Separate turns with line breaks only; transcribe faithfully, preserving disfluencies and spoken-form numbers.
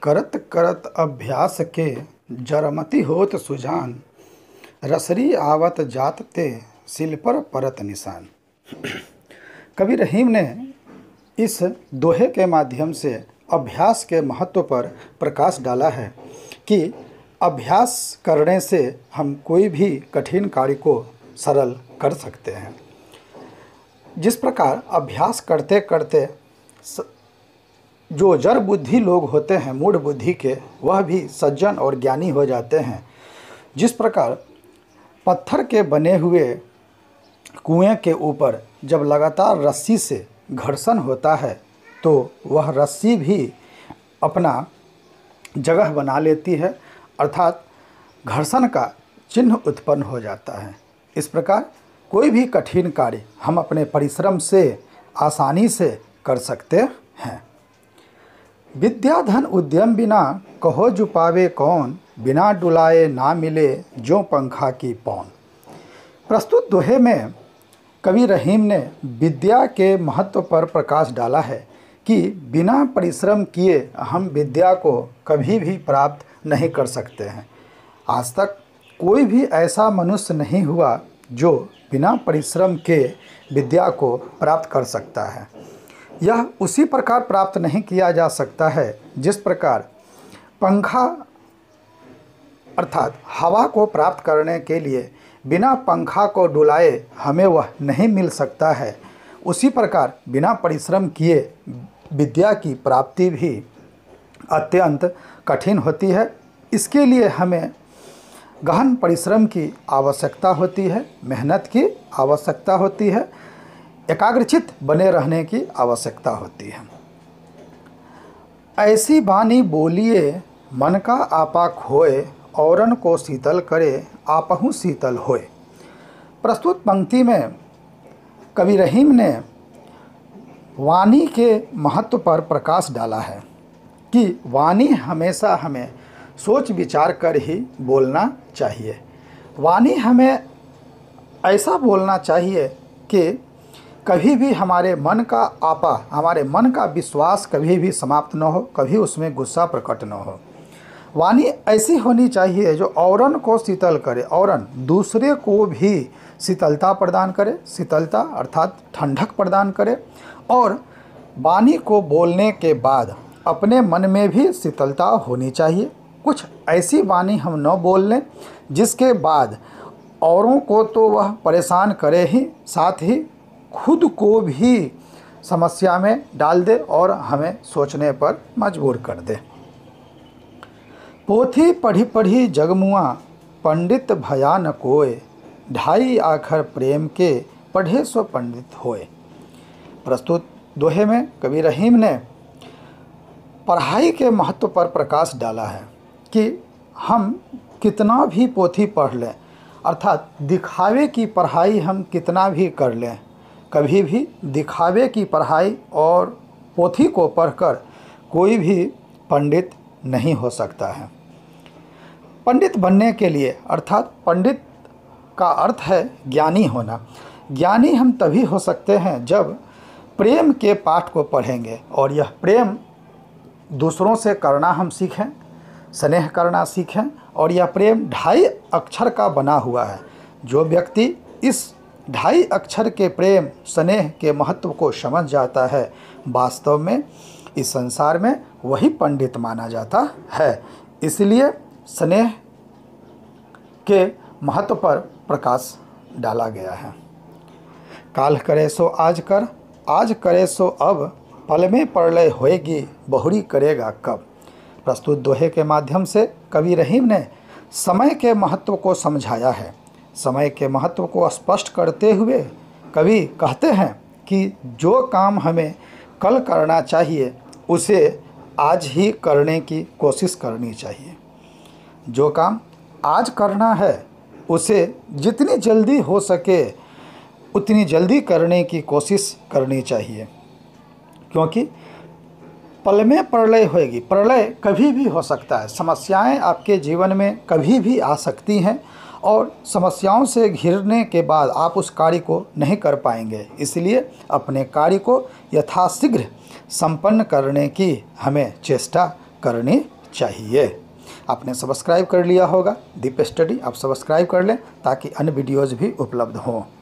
करत करत अभ्यास के जरमति होत सुजान, रसरी आवत जात ते सिल पर परत निशान। कवि रहीम ने इस दोहे के माध्यम से अभ्यास के महत्व पर प्रकाश डाला है कि अभ्यास करने से हम कोई भी कठिन कार्य को सरल कर सकते हैं। जिस प्रकार अभ्यास करते करते जो जड़ बुद्धि लोग होते हैं, मूढ़ बुद्धि के, वह भी सज्जन और ज्ञानी हो जाते हैं। जिस प्रकार पत्थर के बने हुए कुएं के ऊपर जब लगातार रस्सी से घर्षण होता है तो वह रस्सी भी अपना जगह बना लेती है, अर्थात घर्षण का चिन्ह उत्पन्न हो जाता है। इस प्रकार कोई भी कठिन कार्य हम अपने परिश्रम से आसानी से कर सकते हैं। विद्या धन उद्यम बिना कहो जो पावे कौन, बिना डुलाए ना मिले जो पंखा की पौन। प्रस्तुत दोहे में कवि रहीम ने विद्या के महत्व पर प्रकाश डाला है कि बिना परिश्रम किए हम विद्या को कभी भी प्राप्त नहीं कर सकते हैं। आज तक कोई भी ऐसा मनुष्य नहीं हुआ जो बिना परिश्रम के विद्या को प्राप्त कर सकता है। यह उसी प्रकार प्राप्त नहीं किया जा सकता है जिस प्रकार पंखा अर्थात हवा को प्राप्त करने के लिए बिना पंखा को डुलाए हमें वह नहीं मिल सकता है। उसी प्रकार बिना परिश्रम किए विद्या की प्राप्ति भी अत्यंत कठिन होती है। इसके लिए हमें गहन परिश्रम की आवश्यकता होती है, मेहनत की आवश्यकता होती है, एकाग्रचित्त बने रहने की आवश्यकता होती है। ऐसी बानी बोलिए मन का आपा खोए, औरन को शीतल करे आपहु शीतल होए। प्रस्तुत पंक्ति में कवि रहीम ने वाणी के महत्व पर प्रकाश डाला है कि वाणी हमेशा हमें सोच विचार कर ही बोलना चाहिए। वाणी हमें ऐसा बोलना चाहिए कि कभी भी हमारे मन का आपा, हमारे मन का विश्वास कभी भी समाप्त न हो, कभी उसमें गुस्सा प्रकट न हो। वाणी ऐसी होनी चाहिए जो औरन को शीतल करे, औरन दूसरे को भी शीतलता प्रदान करे, शीतलता अर्थात ठंडक प्रदान करे, और वाणी को बोलने के बाद अपने मन में भी शीतलता होनी चाहिए। कुछ ऐसी वाणी हम न बोल लें जिसके बाद औरों को तो वह परेशान करे ही, साथ ही खुद को भी समस्या में डाल दे और हमें सोचने पर मजबूर कर दे। पोथी पढ़ी पढ़ी जगमुआ, पंडित भया न कोय, ढाई आखर प्रेम के पढ़े सो पंडित होए। प्रस्तुत दोहे में कवि रहीम ने पढ़ाई के महत्व पर प्रकाश डाला है कि हम कितना भी पोथी पढ़ लें, अर्थात दिखावे की पढ़ाई हम कितना भी कर लें, कभी भी दिखावे की पढ़ाई और पोथी को पढ़कर कोई भी पंडित नहीं हो सकता है। पंडित बनने के लिए, अर्थात पंडित का अर्थ है ज्ञानी होना। ज्ञानी हम तभी हो सकते हैं जब प्रेम के पाठ को पढ़ेंगे, और यह प्रेम दूसरों से करना हम सीखें, स्नेह करना सीखें, और यह प्रेम ढाई अक्षर का बना हुआ है। जो व्यक्ति इस ढाई अक्षर के प्रेम स्नेह के महत्व को समझ जाता है, वास्तव में इस संसार में वही पंडित माना जाता है। इसलिए स्नेह के महत्व पर प्रकाश डाला गया है। काल करे सो आज कर, आज करे सो अब, पल में प्रलय होएगी बहुरी करेगा कब। प्रस्तुत दोहे के माध्यम से कवि रहीम ने समय के महत्व को समझाया है। समय के महत्व को स्पष्ट करते हुए कवि कहते हैं कि जो काम हमें कल करना चाहिए उसे आज ही करने की कोशिश करनी चाहिए। जो काम आज करना है उसे जितनी जल्दी हो सके उतनी जल्दी करने की कोशिश करनी चाहिए, क्योंकि पल में प्रलय होएगी। प्रलय कभी भी हो सकता है। समस्याएं आपके जीवन में कभी भी आ सकती हैं और समस्याओं से घिरने के बाद आप उस कार्य को नहीं कर पाएंगे। इसलिए अपने कार्य को यथाशीघ्र संपन्न करने की हमें चेष्टा करनी चाहिए। आपने सब्सक्राइब कर लिया होगा दीप स्टडी, आप सब्सक्राइब कर लें ताकि अन्य वीडियोज़ भी उपलब्ध हों।